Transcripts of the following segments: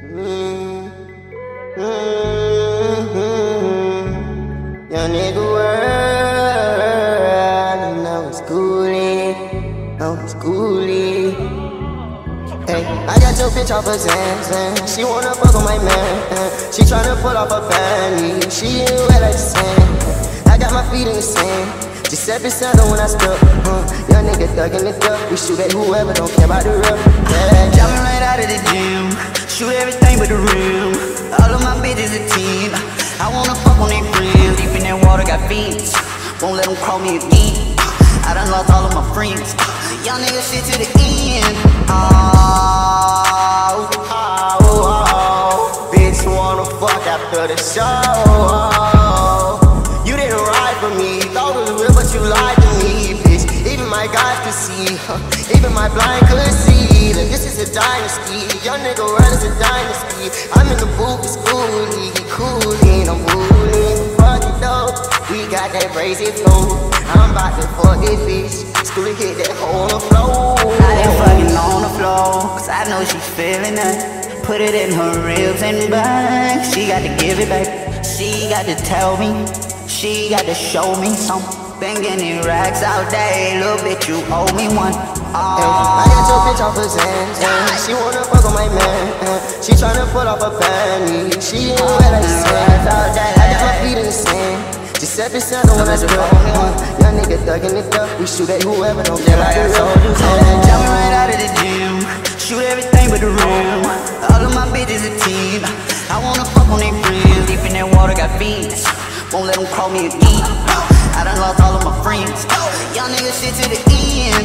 Young nigga world, you know it's Skooly, Hey, I got your bitch off her Zan. She wanna fuck on my man. She tryna pull off her fanny. She ain't wet like the sand. I got my feet in the sand. Giuseppe Sandler when I step. Young nigga thuggin' it up. We shoot at whoever, don't care about the real. Yeah. Jumping right out of the gym. Shoot everything but the rim. All of my bitches a team. I wanna fuck on their friends. Deep in that water, got fiends. Won't let them call me again. I done lost all of my friends. Young nigga shit to the end. Bitch wanna fuck after the show. You didn't ride for me. Thought it was real, but you lied to me, bitch. Even my guys could see. Even my blind could see that this is a dynasty. Young nigga run is a dynasty. I'm in the booth with Skooly, coolin', I'm fooling. Fuck it though, we got that crazy flow. I'm about to fuck this bitch. Skooly hit that hole on the floor. I ain't fucking on the floor, cause I know she's feeling that. Put it in her ribs and back. She got to give it back. She got to tell me. She got to show me something. Been getting racks all day, little bitch, you owe me one. I got your bitch off her Zan. She wanna fuck on my man. She tryna pull off her fanny. She ain't wet like the sand. I got my feet in the sand. Giuseppe Sandler when I step. Young nigga thuggin' it up. We shoot at whoever, don't care about the real. Jumping right out of the gym. Shoot everything but the rim. All of my bitches a team. I wanna fuck on their friends. Deep in that water, got fiends. Won't let them call me again. I done lost all of my friends. Young nigga shit to the end.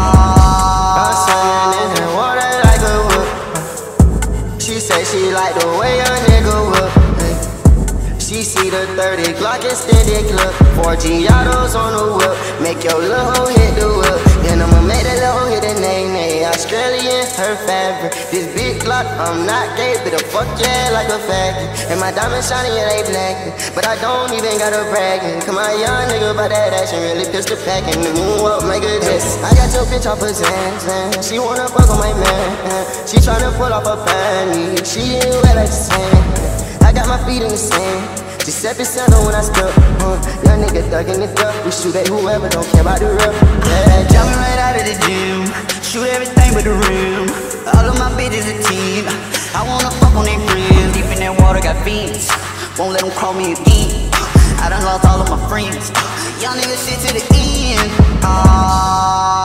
I'm swimming in that water like a whoop. She say she like the way a nigga whoop. She see the 30 Glock extended clip. 4 Giottos on the whip. Make your little hoe hit the whip. Then I'ma make that little hoe hit the name. Australian, her fabric. This big Glock, I'm not gay, but I fuck yeah like a faggot. And my diamonds shining, yeah, they black. But I don't even gotta brag. Cause my young nigga about that action really pistol packing. The moonwalk, make a diss. I got your bitch off her Zan. She wanna fuck on my man. She tryna pull off her fanny. She ain't wet like the sand. I got my feet in the sand. Giuseppe Sandler when I step. Young nigga thuggin' it up. We shoot at whoever, don't care about the real. Yeah. Jumping right out of the gym. Shoot everything but the rim. All of my bitches a team. I wanna fuck on their friends. Deep in that water, got fiends. Won't let them call me again. I done lost all of my friends. Young nigga shit to the end.